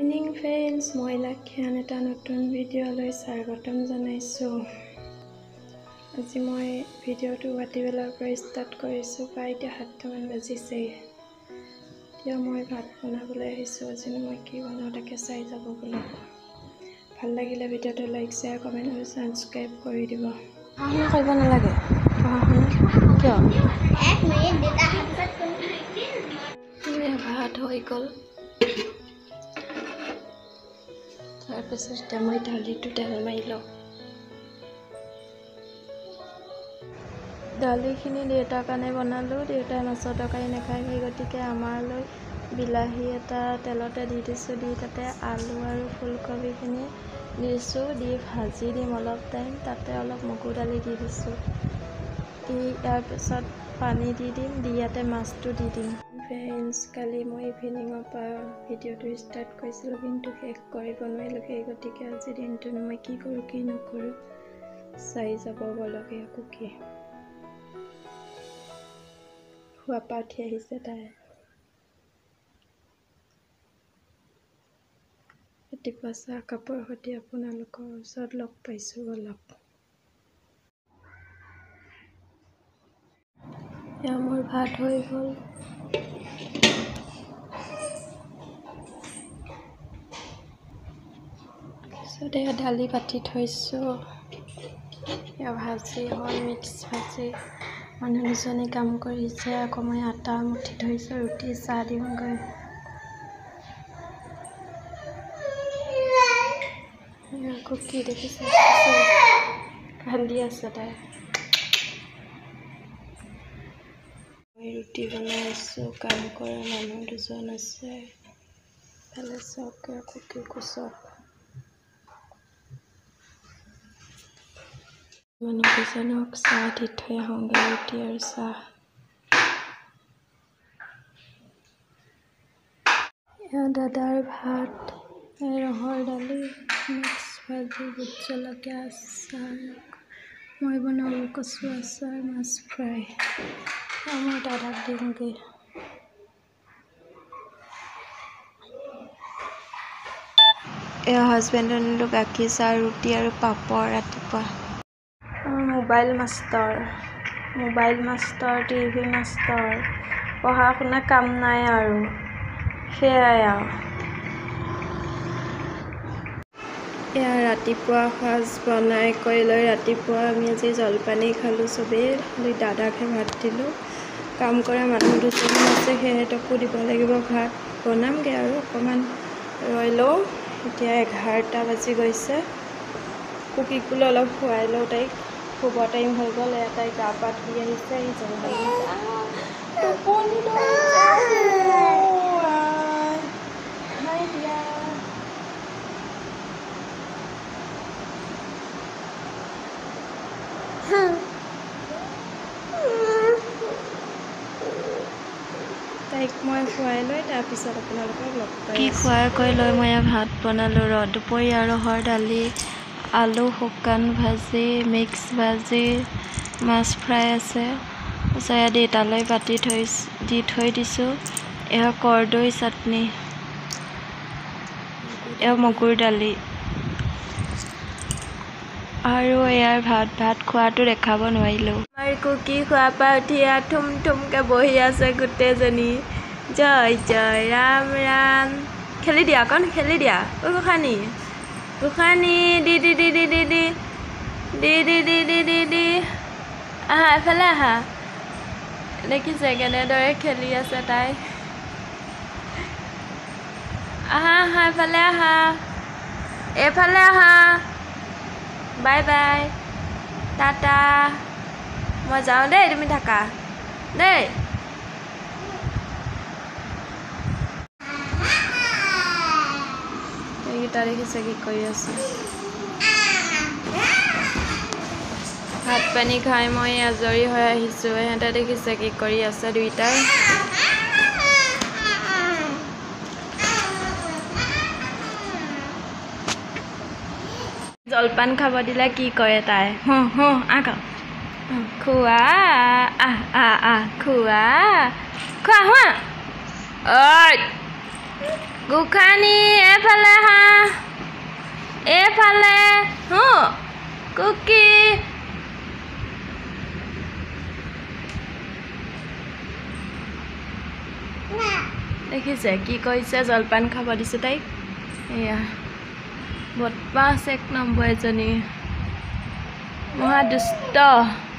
Evening friends, মই লাক্ষান এটা নতুন ভিডিঅ'লৈ স্বাগতম জনাইছোঁ। আজি মই ভিডিঅ'টো ভাটিবেলাৰ পৰা ষ্টাৰ্ট কৰিছোঁ। প্ৰায় এতিয়া 7টামান বাজিছেই। এতিয়া মই ভাত বনাবলৈ আহিছোঁ। আজিনো মই কি বনাওঁ তাকে চাই যাব বোলো। ভাল লাগিলে ভিডিঅ'টো লাইক, শ্বেয়াৰ, কমেণ্ট আৰু ছাবস্ক্ৰাইব কৰি দিব। পঢ়া-শুনা কৰিব নালাগে? পঢ়া-শুনা কিয়? ভাত হৈ গ'ল। তাৰপিছত এতিয়া মই দালিটো তেল মাৰি লওঁ। দালিখিনি দেউতাৰ কাৰণে বনালোঁ। দেউতাই মাছৰ তৰকাৰী নাখায়, সেই গতিকে আমালৈ বিলাহী এটা তেলতে দি দিছোঁ। দি তাতে আলু আৰু ফুলকবিখিনি দিছোঁ। দি ভাজি দিম অলপ টাইম। তাতে অলপ মগুৰ দালি দি দিছোঁ। দি ইয়াৰ পিছত পানী দি দিম। দি ইয়াতে মাছটো দি দিম। ফ্ৰেণ্ডছ, কালি মই ইভিনিঙৰ পৰা ভিডিঅ'টো ষ্টাৰ্ট কৰিছিলোঁ, কিন্তু শেষ কৰিব নোৱাৰিলোঁ। সেই গতিকে আজিৰ দিনটোনো মই কি কৰোঁ কি নকৰোঁ চাই যাব বলকে। আকৌ কি শুৱাৰ পৰা উঠি আহিছে তাই। ৰাতিপুৱা চাহ কাপৰ সৈতে আপোনালোকৰ ওচৰত লগ পাইছোঁ অলপ। এয়া মোৰ ভাত হৈ গ'ল। তাৰপিছত এয়া দালি পাতি থৈছোঁ। এয়া ভাজি হ'ল, মিক্স ভাজি। মানুহ দুজনী কাম কৰিছে। আকৌ মই আটা মুঠি থৈছোঁ, ৰুটি চাহ দিওঁগৈ। আকৌ কি দেখিছে? কান্দি আছে তাই। মই ৰুটি বনাই আছোঁ। কাম কৰা মানুহ দুজন আছে। ইফালে চাওক, আকৌ কি কুচক। মানুহ দুজনক চাহ দি থৈ আহোঁগৈ, ৰুটি আৰু চাহ। এয়া দাদাৰ ভাত, ৰহৰ দালি, মিক্স ভাজি, বুট জলকীয়া আচাৰ। মই বনালোঁ কচু আচাৰ, মাছ ফ্ৰাই। মই দাদাক দিওঁগৈ। এয়া হাজবেণ্ডৰ নিলোঁ গাখীৰ চাহ, ৰুটি আৰু পাপৰ ৰাতিপুৱা। Mobile master, TV master. পঢ়া শুনা কাম নাই আৰু সেয়াই আৰু। এয়া ৰাতিপুৱা সাজ বনাই কৰি লৈ ৰাতিপুৱা আমি আজি জলপানী খালোঁ চবেই। দাদাকহে ভাত দিলোঁ। কাম কৰা মানুহ দুজন আছে, সিহঁতকো দিব লাগিব ভাত। বনামগৈ আৰু অকণমান ৰৈ লওঁ। এতিয়া 11টা বাজি গৈছে। কুকিক বোলো অলপ খুৱাই লওঁ তাইক। শুব টাইম হৈ গ'ল। এয়া তাই গা পা ধুই আহিছে। টোপনি নাই দিয়া। তাইক মই খুৱাই লৈ তাৰপিছত আপোনালোকক লগ পাই আছোঁ। খুৱাই কৰি লৈ মই ভাত বনালোঁ। দুপৰীয়া ৰহৰ দালি, আলু শুকান ভাজি, মিক্স ভাজি, মাছ ফ্ৰাই আছে। তাৰপিছত এয়া দেউতালৈ পাতি দি থৈ দিছোঁ। এয়া কৰ্দৈ চাটনি, এয়া মগুৰ দালি আৰু এয়াৰ ভাত খোৱাটো দেখাব নোৱাৰিলোঁ। আমাৰ কুকি খোৱাৰ পৰা উঠি থুম থুমকৈ বহি আছে গোটেইজনী। জয় জয় ৰাম ৰাম। খেলি দিয়া অকণ, খেলি দিয়া। গোসানী দি দি দি দি দি দি দি দি দি দি দি দি আহা, এফালে আহা। দেখিছে কেনেদৰে খেলি আছে তাই। আহা আহা, এফালে আহা, এইফালে আহা। Bye bye, Tata. মই যাওঁ দেই, তুমি থাকা দেই। এইকেইটা দেখিছে কি কৰি আছে। ভাত পানী খাই মই আজৰি হৈ আহিছোঁ। সিহঁতে দেখিছে কি কৰি আছে দুইটাই। জলপান খাব দিলে কি কৰে তাই? খোৱা খোৱা খোৱা। ঐ গোখানি এফালে হা এফালে হু কুকি দেখিছে কি কৈছে জলপান খাব দিছে তাইক এয়া বদমাছ এক নম্বৰ এজনী মহা দুষ্ট